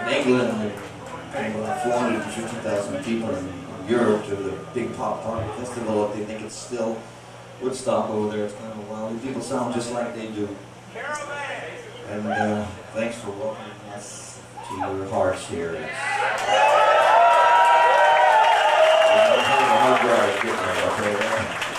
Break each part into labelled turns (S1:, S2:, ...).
S1: England, and about 450,000 people in Europe to the big pop party festival. They think it's still Woodstock over there. It's kind of wild. The people sound just like they do. And thanks for welcoming us to your hearts here. It's a hard drive getting there,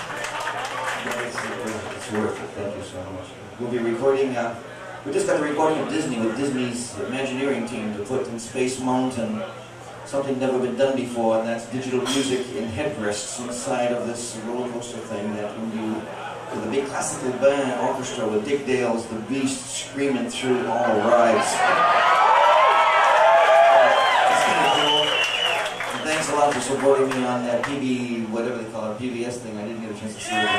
S1: okay? It's worth it. Thank you so much. We'll be recording. We just got the recording of Disney with Disney's Imagineering team to put in Space Mountain something never been done before, and that's digital music in headrests inside of this roller coaster thing that when you, with a big classical band orchestra with Dick Dale's The Beast screaming through all the rides. It's kind of cool. And thanks a lot for supporting me on that PB, whatever they call it, PBS thing. I didn't get a chance to see it.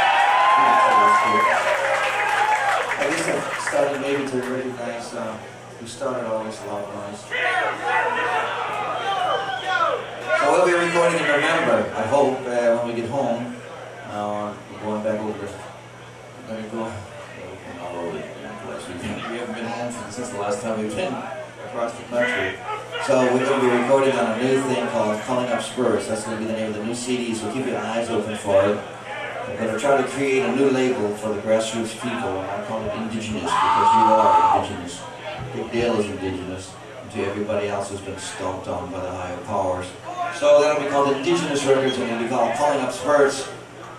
S1: I guess I started maybe to recognize who started all this loud noise. So we'll be recording in November, I hope, when we get home. We're going back over there. We're going to go all over we haven't been home since the last time we've been across the country. So we're going to be recording on a new thing called Calling Up Spirits. That's going to be the name of the new CD, so keep your eyes open for it. I'm going to try to create a new label for the grassroots people. I call it Indigenous because you are Indigenous. Dick Dale is Indigenous to everybody else who's been stomped on by the higher powers. So that'll be called Indigenous Records, and it'll be called Calling Up Spirits.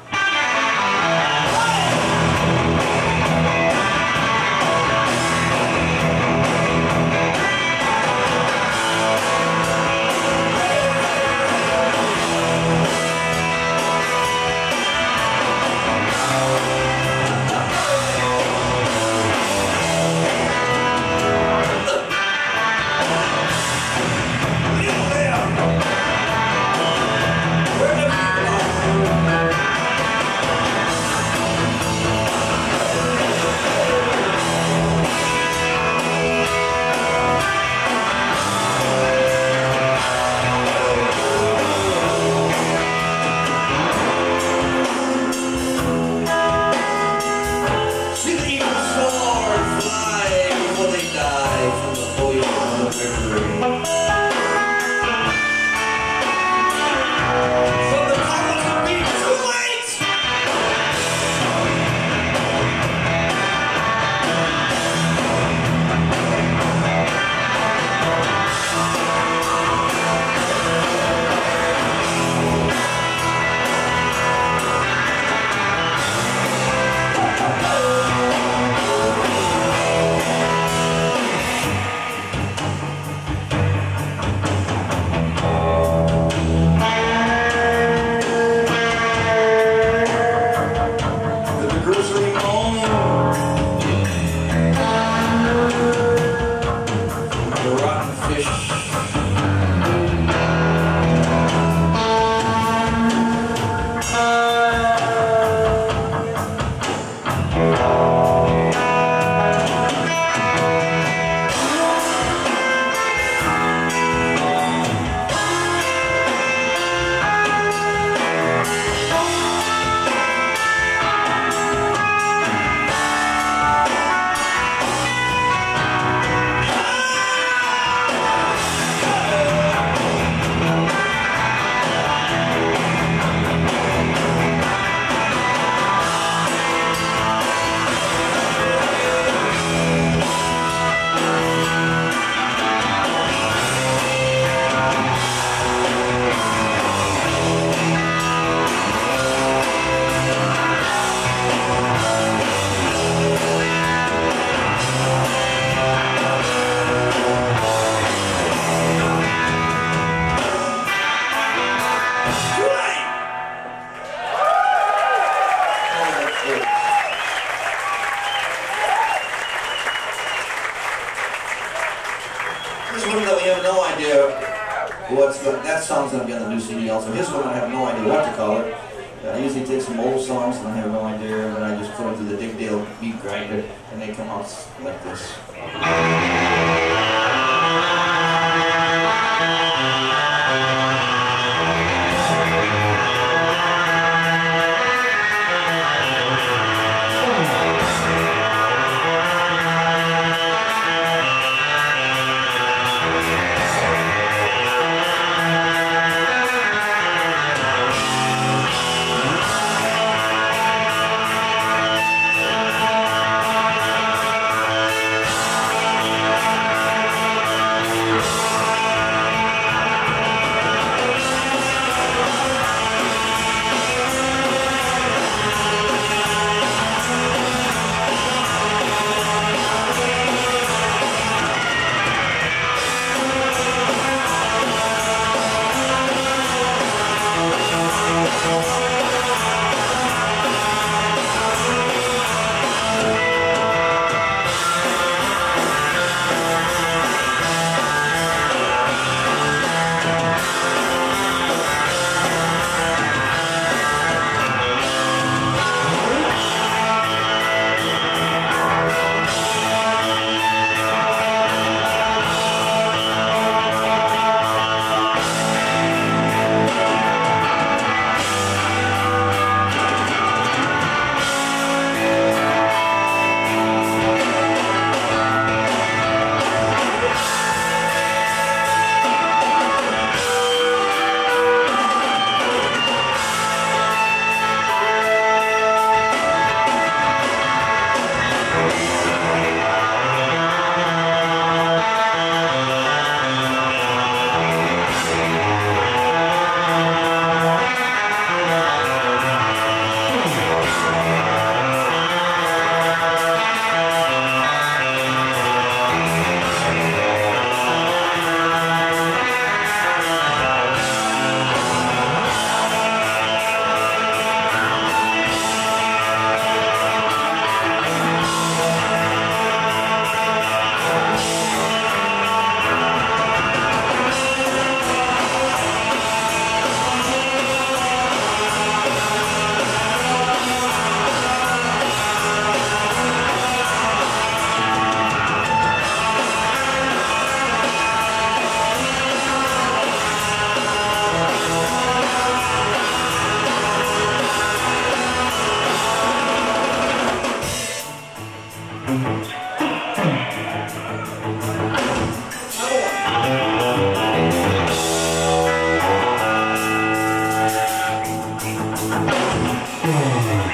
S1: That song's going to be on the new CD also. His one I have no idea what to call it. I usually take some old songs and I have no idea, and then I just put them through the Dick Dale beat grinder and they come out like this.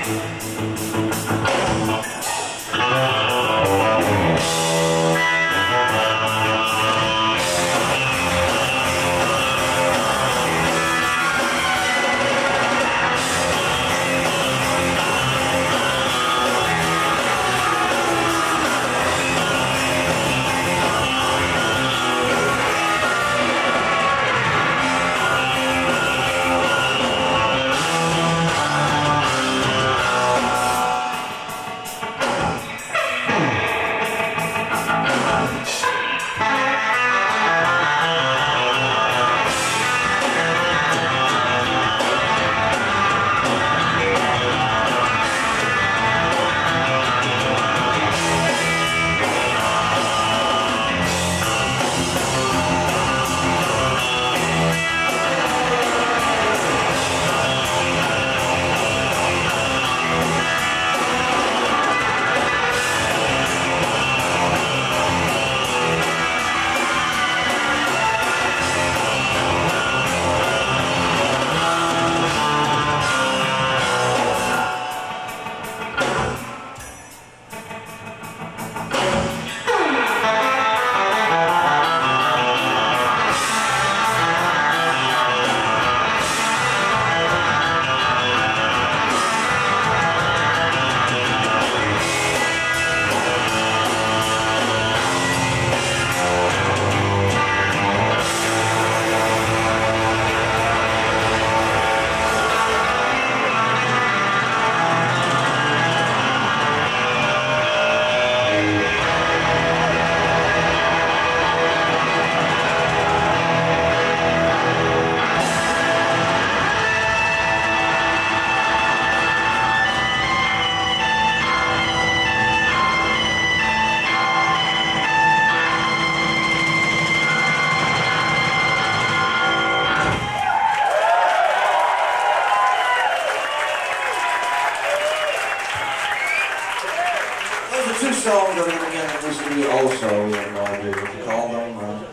S2: Two songs I'm going to get in this video also, we have no idea what to call them.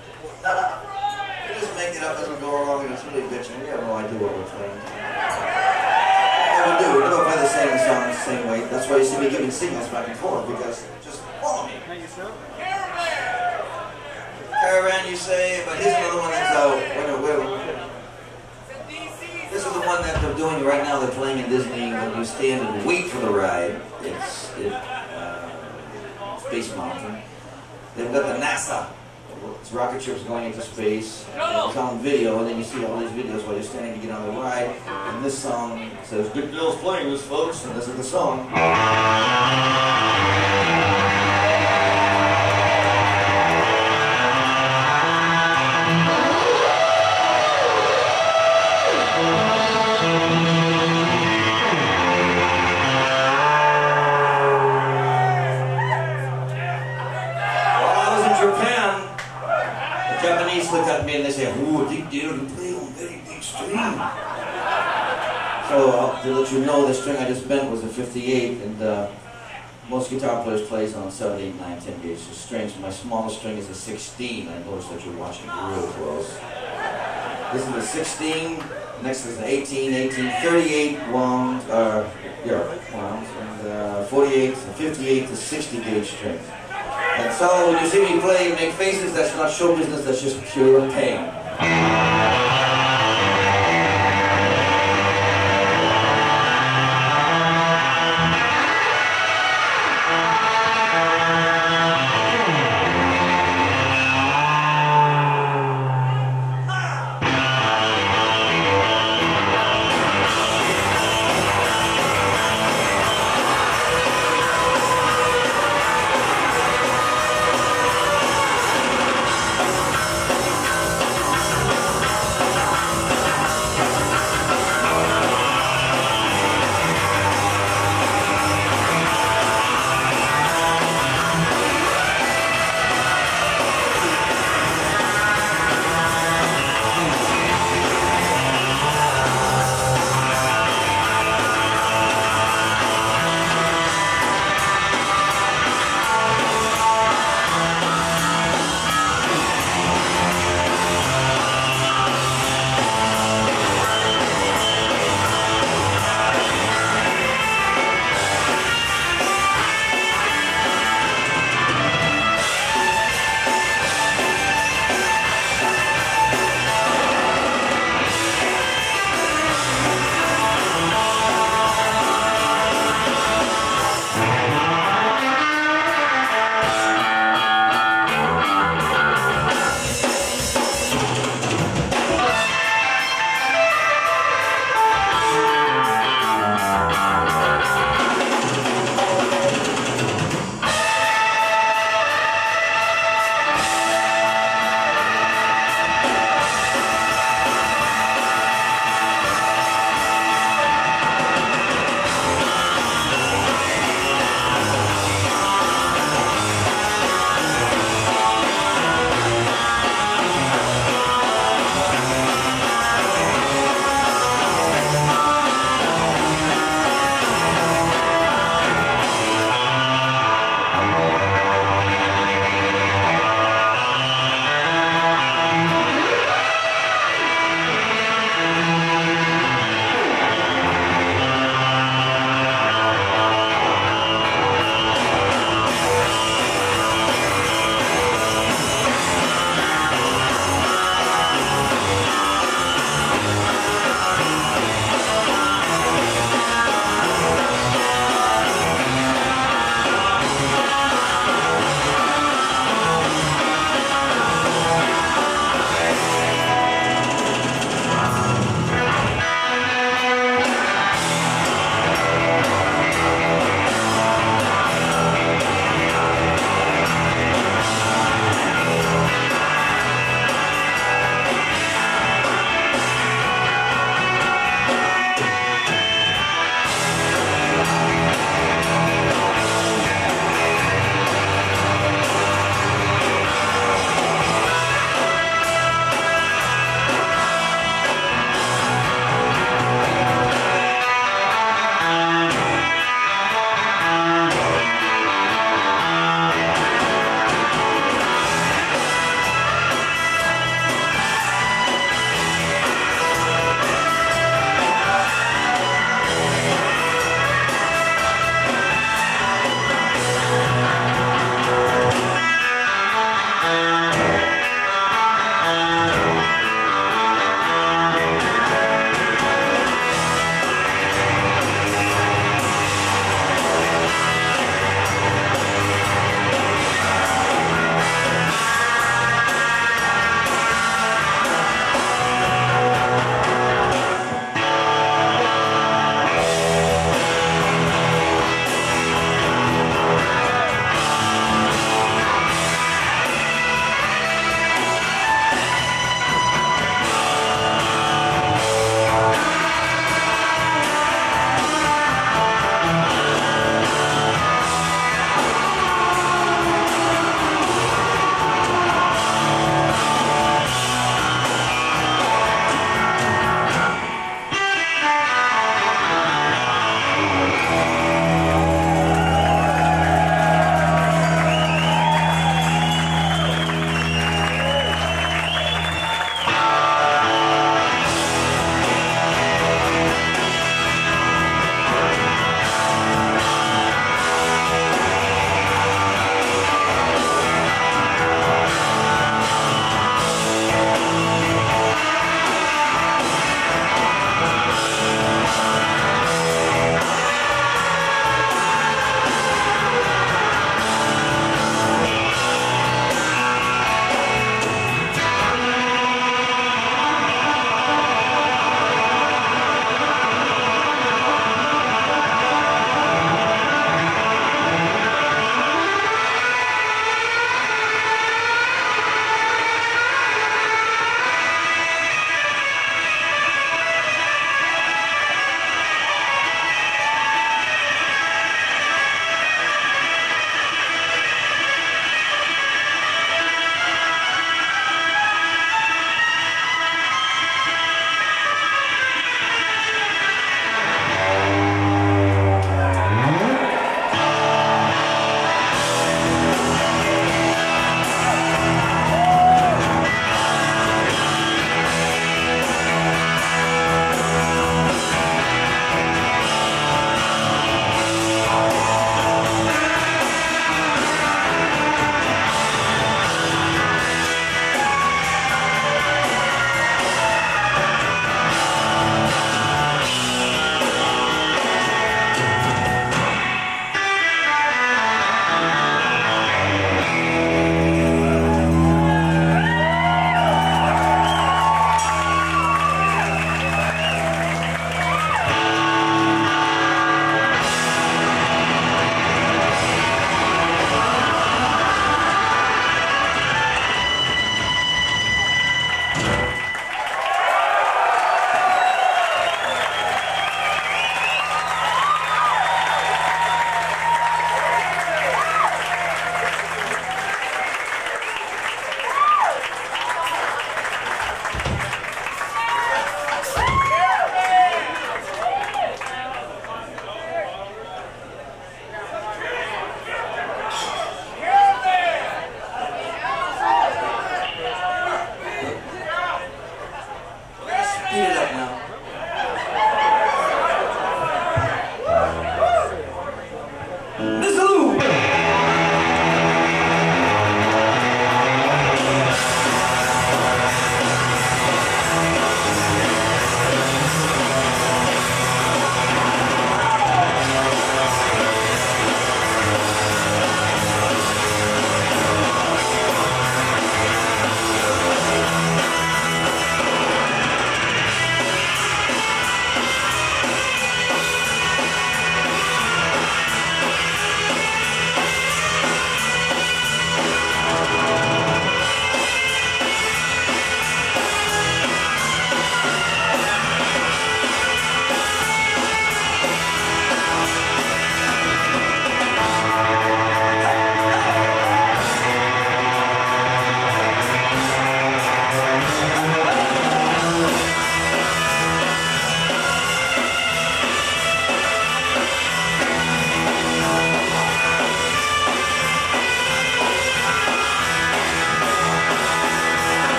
S2: We just make it up as we go along and it's really bitching. We have no idea what we're playing. Yeah, we don't play the same song the same way. That's why you see me giving signals back and forth, because just follow me. Caravan, you say, but here's another one that's out. This is the one that they're doing right now. They're playing in Disney when you stand and wait for the ride. It's Space Mountain. They've got the NASA. It's rocket ships going into space. It's on video, and then you see all these videos while you're standing to get on the ride. And this song says, "Good Bill's playing this, folks," and this is the song. Japanese look at me and they say, "Ooh, big deal, you play on very big string." So to let you know, the string I just bent was a 58, and most guitar players play on 7, 8, 9, 10 gauge strings. My smallest string is a 16. I noticed that you're watching real close. This is a 16. Next is an 18, 18, 38 wound, wounds, and 48 to 58 to 60 gauge strings. And so when you see me play, make faces, that's not show business, that's just pure pain.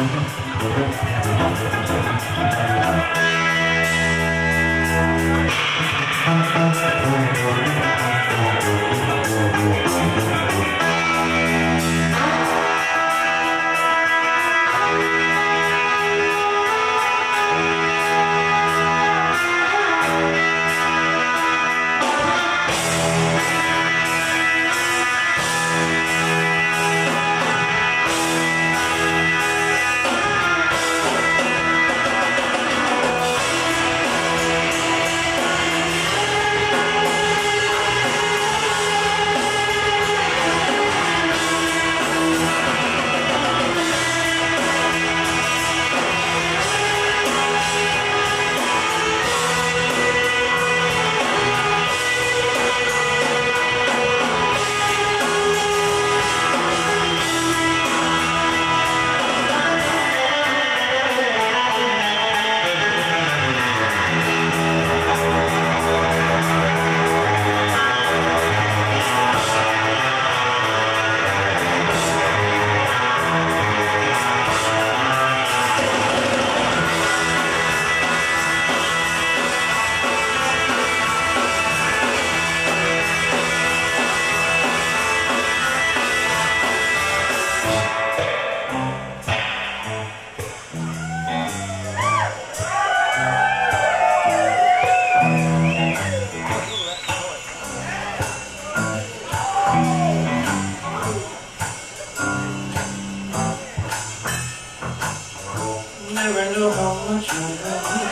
S2: Never know how much I love.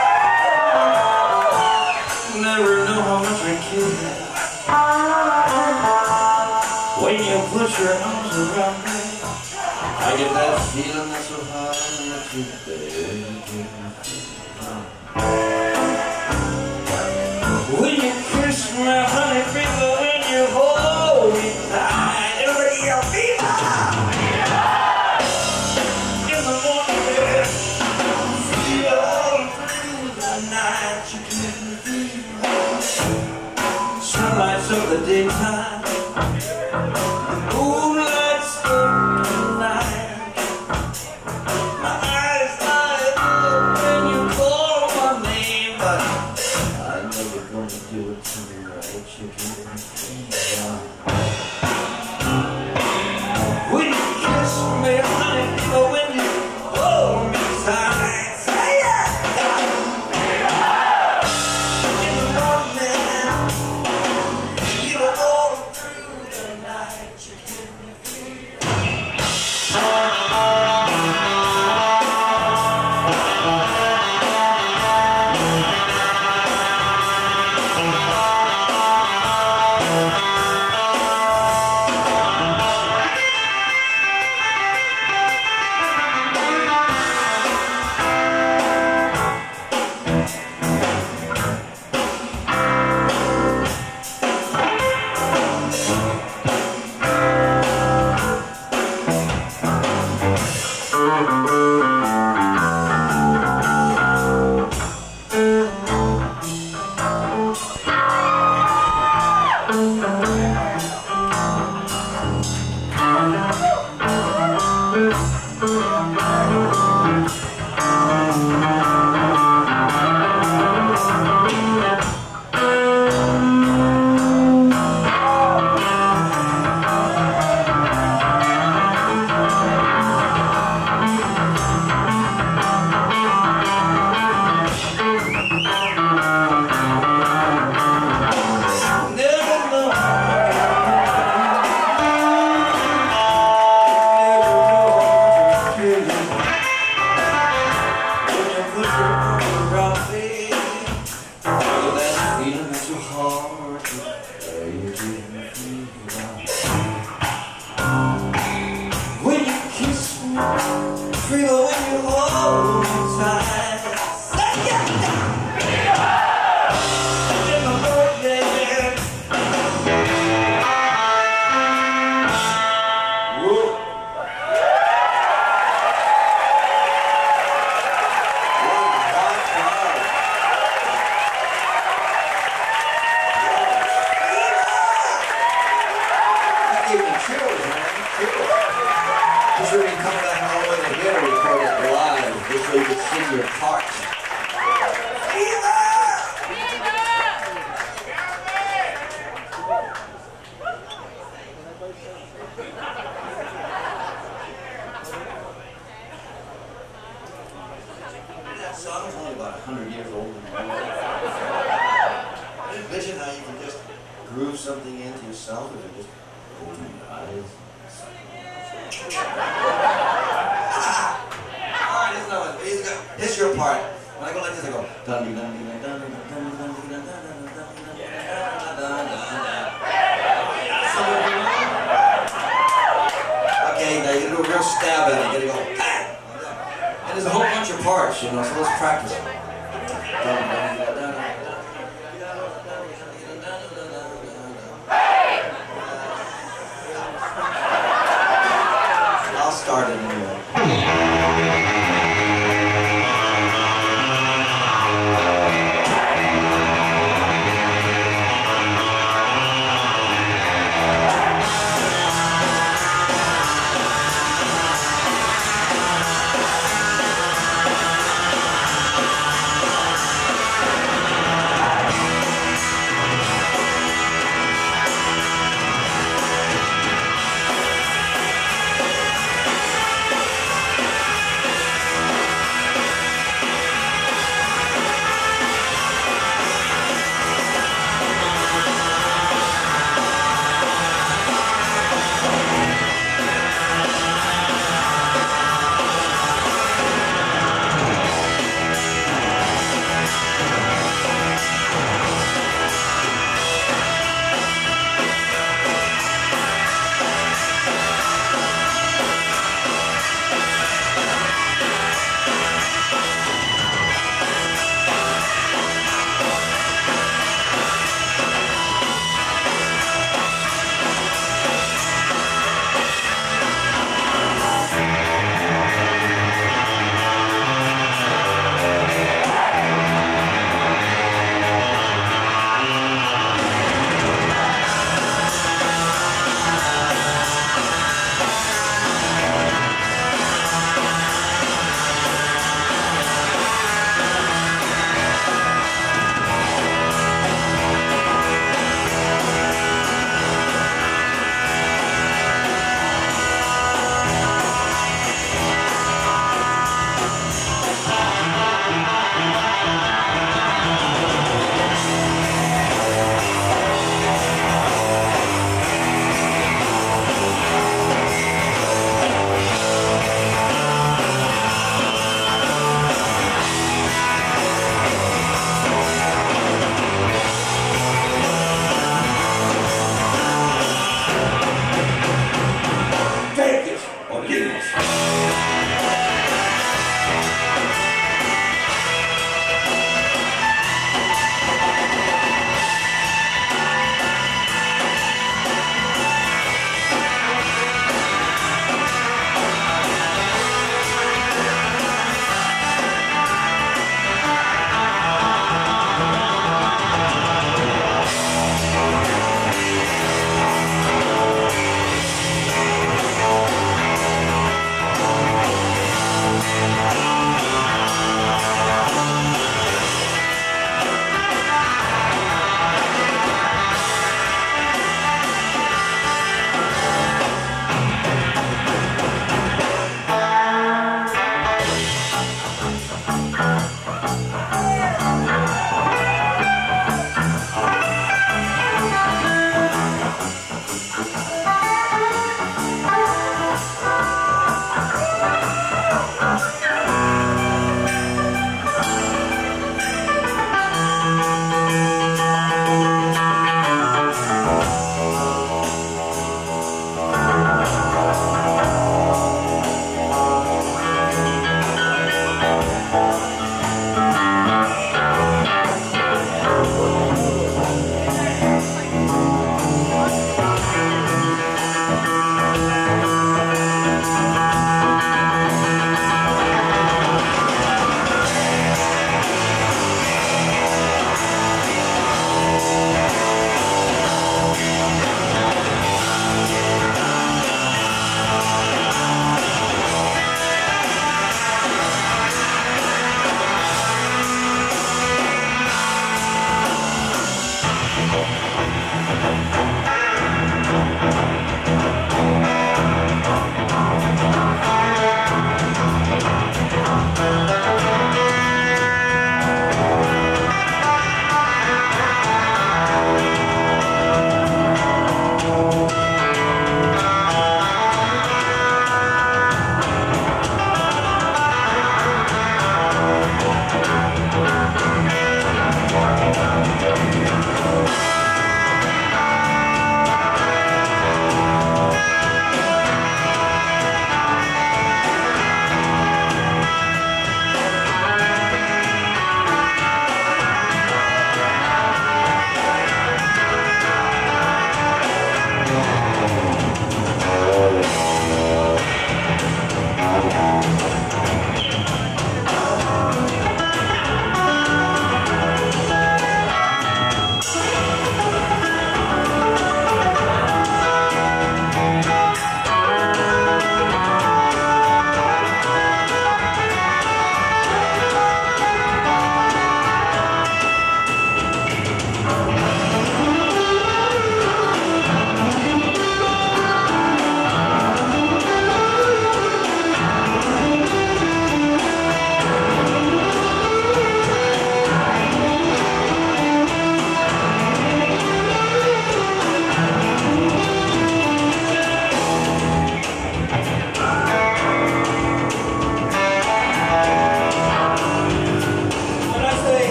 S2: Never know how much I care. When you put your arms around me, I get that feeling that's so high that you when you kiss me, honey, fever, when you hold me tight, over your fever. In the morning, feel all through the night, you give me fever. Sunlights of the daytime, the moonlight's of the night. My eyes light up when you call my name, but I know you're gonna do it tonight. You give me fever. When you kiss me, honey, or when you hold me tight, say yeah. In the morning, you all through the night, you give me when you kiss me, feel when you hold me tight. Say yeah. In the morning. Whoa. Chills, man. Chills. Just really come down all the way to here. you can sing your part. That song is only about 100 years old. Vision how you can just groove something into yourself and just open your eyes. Alright, this is not what it's your part. When I go like this, I go dun dun dun dun dun dun dun dun dun dun. Okay, now you gotta do a real stab at it. You gotta go bang. And there's a whole bunch of parts, you know, so let's practice. I'll start it anyway.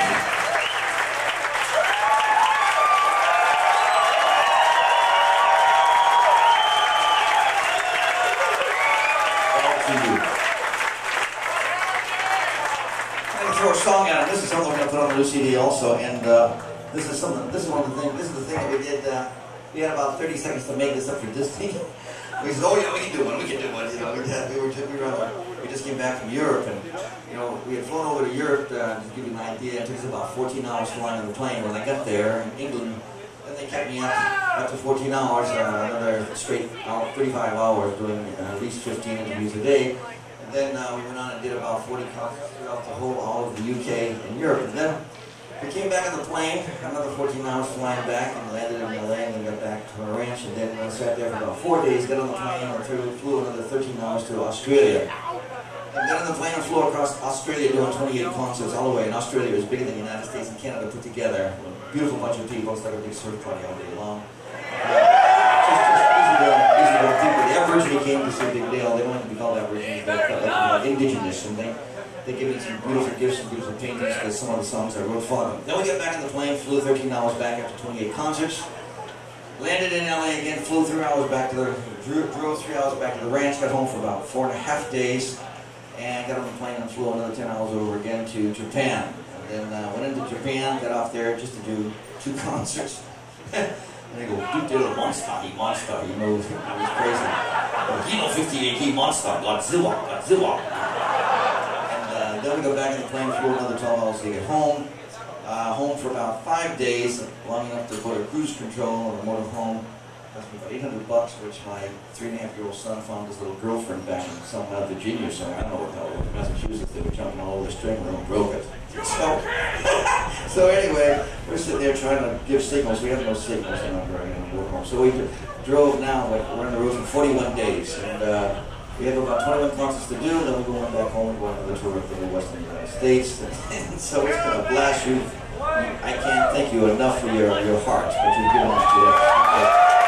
S2: Throw a song at him. This is something we're going to put on the new CD also, and this is something. This is one of the things. This is the thing that we did. We had about 30 seconds to make this up for Disney. We said, "Oh yeah, we can do one. We can do one." You know, we just came back from Europe, and you know, we had flown over to Europe. To give you an idea, it took us about 14 hours flying on the plane. When I got there in England, then they kept me up after 14 hours, another straight 35 hours, doing at least 15 interviews a day. And then we went on and did about 40 concerts throughout the whole, all of the UK and Europe. And then we came back on the plane, another 14 hours flying back, and landed in LA, and then got back to our ranch, and then sat there for about 4 days, got on the plane, and flew another 13 hours to Australia. And then on the plane, I flew across Australia doing 28 concerts all the way. And Australia was bigger than the United States and Canada put together. Beautiful bunch of people. It's like a big surf party all day long. Easy going people. The Aborigine came to see Big Dale. They wanted to be called Aborigines, but indigenous. And they gave me some beautiful gifts, some beautiful paintings, because some of the songs I wrote for them. Then we got back on the plane, flew 13 hours back after 28 concerts. Landed in LA again, flew 3 hours back to drove 3 hours back to the ranch, got home for about 4.5 days. And got on the plane and flew another 10 hours over again to Japan. And then went into Japan, got off there just to do 2 concerts. And they go, dude, they're monster, you know, it was crazy. Hino 58, he monster, Godzilla. And then we go back in the plane, flew another 12 hours to get home. Home for about 5 days, long enough to put a cruise control on the motor home. Cost me about $800, which my 3.5-year-old son found his little girlfriend back in somewhere in Virginia or somewhere. I don't know what the hell, Massachusetts. They were jumping all over the string and broke it. So anyway, we're sitting there trying to give signals. We have no signals in our work home. So we drove now. We're on the road for 41 days, and we have about 21 concerts to do. Then we're going back home and going on the tour of the Western United States. And so it's going to blast you. I can't thank you enough for your heart that you've given us to us.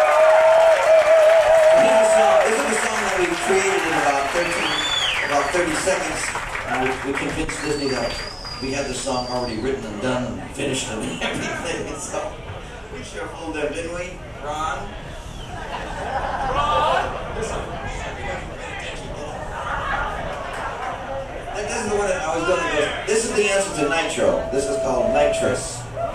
S2: This is a song that we created in about 30 seconds. We convinced Disney that we had the song already written and done and finished and everything. So we sure fooled them, didn't we, Ron? This is the one that I was doing. This is the answer to Nitro. This is called Nitrous.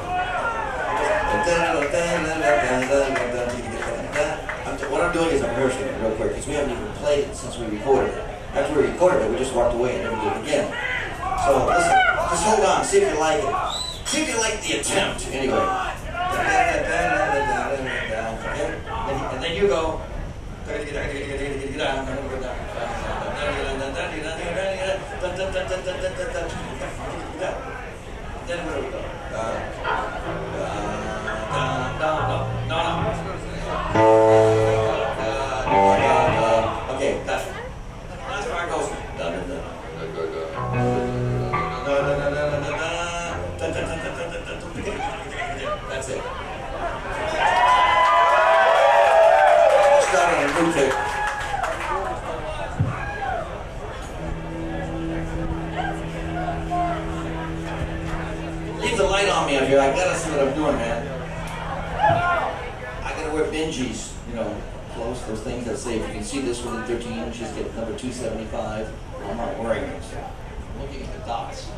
S2: What I'm doing is I'm rehearsing it real quick, because we haven't even played it since we recorded it. After we recorded it, we just walked away and never did it again. So listen, just hold on, see if you like it. See if you like the attempt, anyway. And then you go. Then where do we go? Okay, that's where it goes. That's it. Start on a new kick. Leave the light on me up here. I gotta see what I'm doing, man. I gotta wear Benjis, you know, close, those things that say if you can see this within 13 inches, get number 275. I'm not wearing them, so I'm looking at the dots.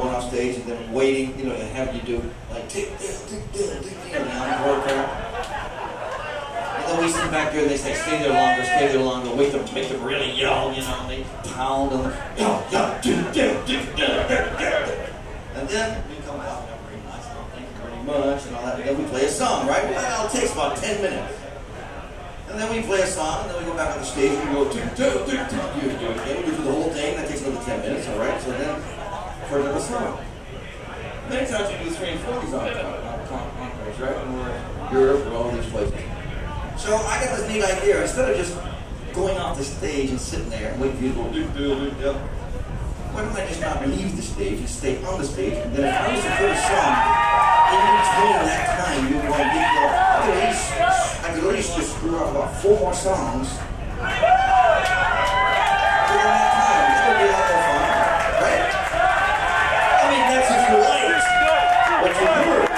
S2: going off stage and then waiting, you know, and having you do like tick, and the encore part. And then we sit back there and they say, stay there longer, wait them, make them really yell, you know, and they pound on the and then we come out, very nice, thank you very much, and all that, and then we play a song, right? Well, it takes about 10 minutes. And then we play a song, and then we go back on the stage, and we go, again, we do the whole thing, that takes another 10 minutes, all right? So then, for another song. Many times we do 3 and 4 of these encores, right? And we're in Europe, we're all these places. So I got this neat idea, instead of just going off the stage and sitting there and waiting for you to go, why don't I just not leave the stage and stay on the stage, and then if I was to put a song, in between that time, you would want to get I could at least just screw out about 4 more songs. During that time, it's going to be a lot more fun, right? I mean, that's if you liked what you heard.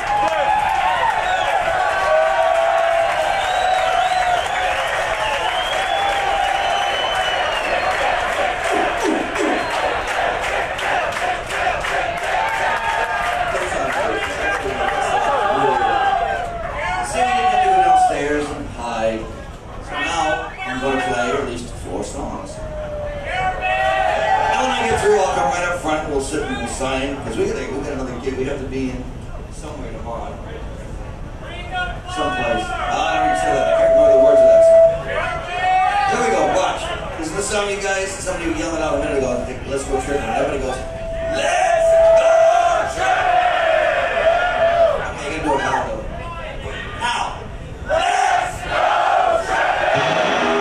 S2: We'll sit and we'll sign, because we got another gig. We have to be in somewhere tomorrow. Someplace. I don't even say that. I can't remember the words of that song. Here we go, watch. This is the song, you guys. Somebody yelled it out a minute ago. Let's go tripping. Everybody goes, let's go tripping. Okay, you can do it now, though. Now. Let's go tripping.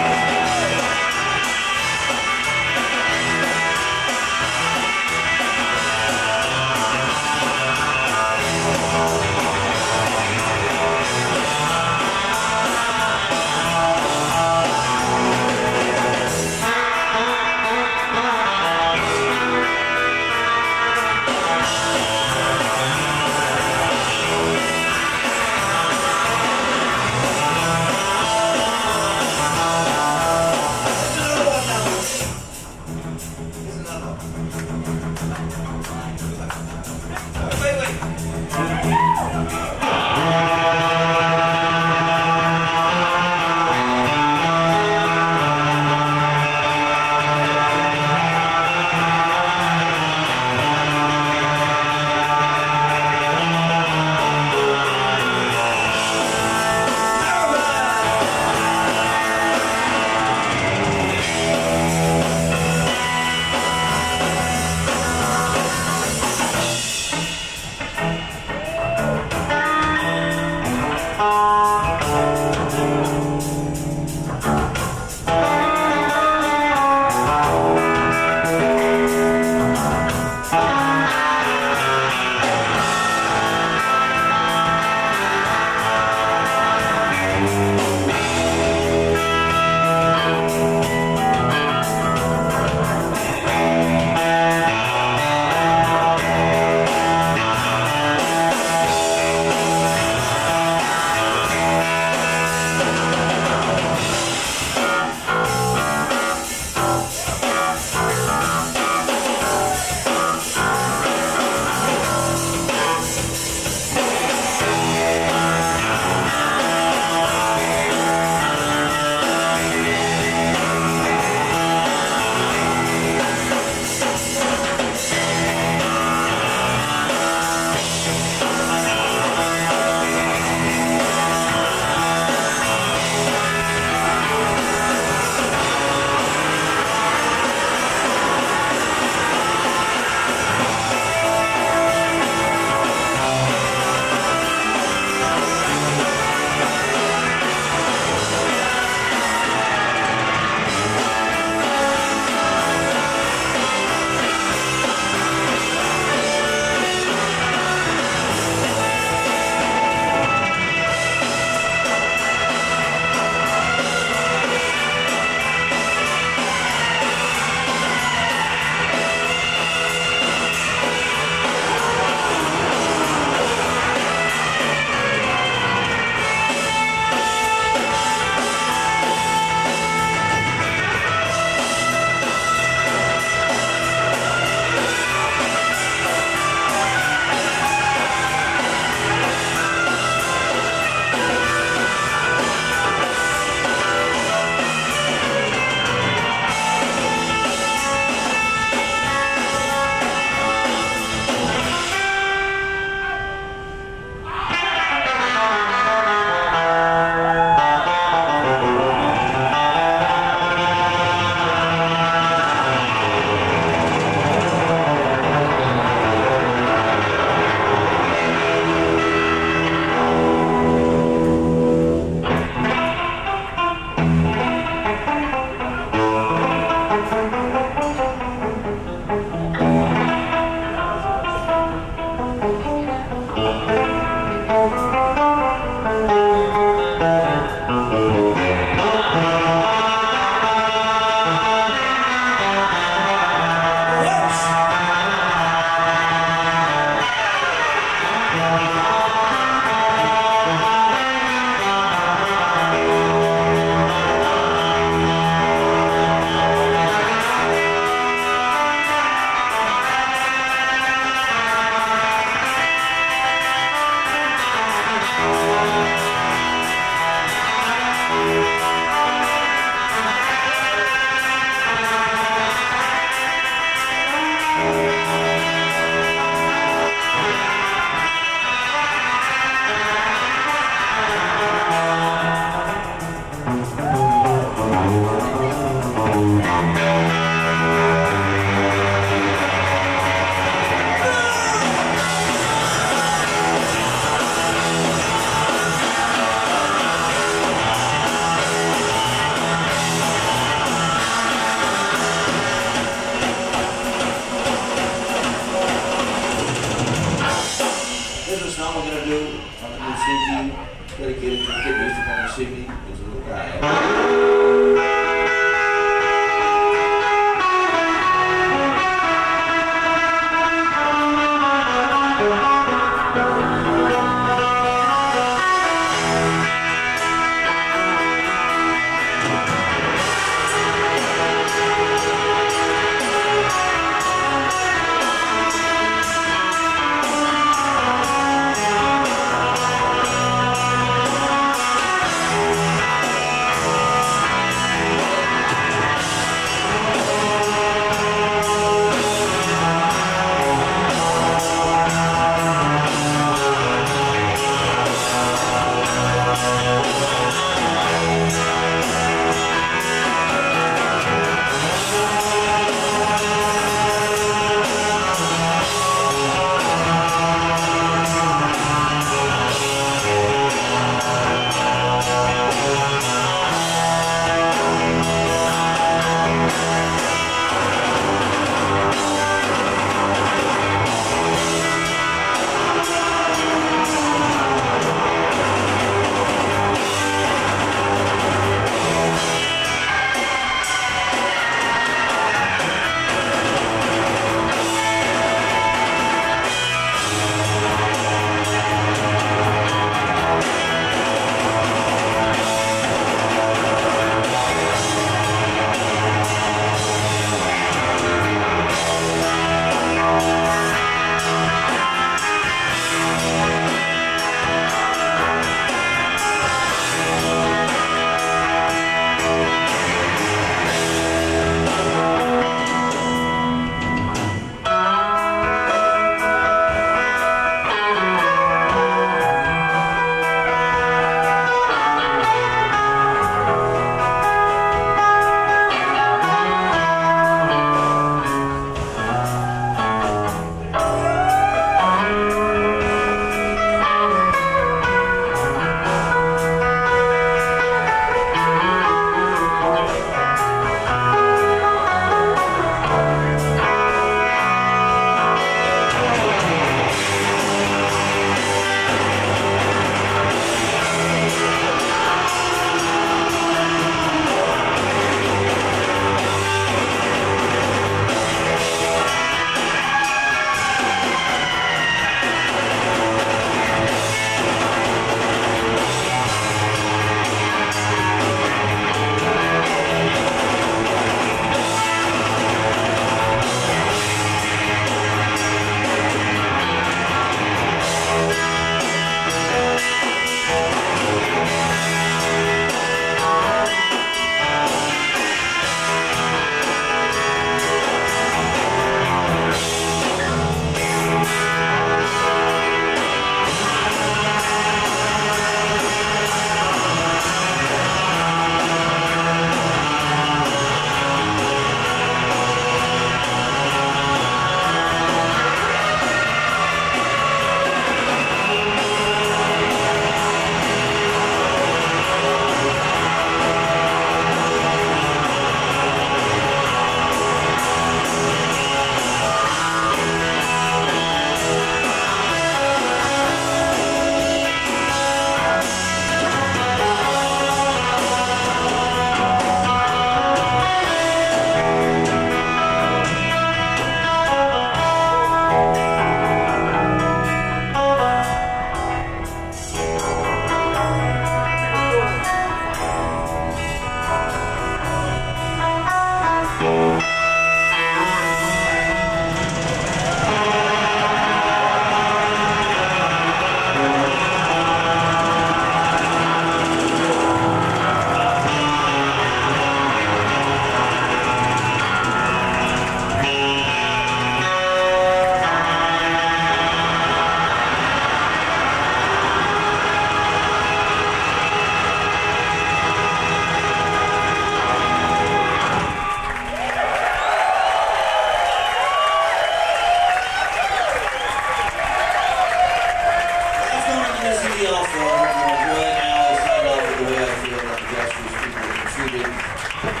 S2: the grassroots people that contributed.